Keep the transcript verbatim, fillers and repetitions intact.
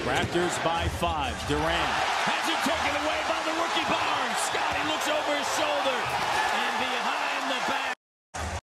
Raptors by five. Durant has it taken away by the rookie ball.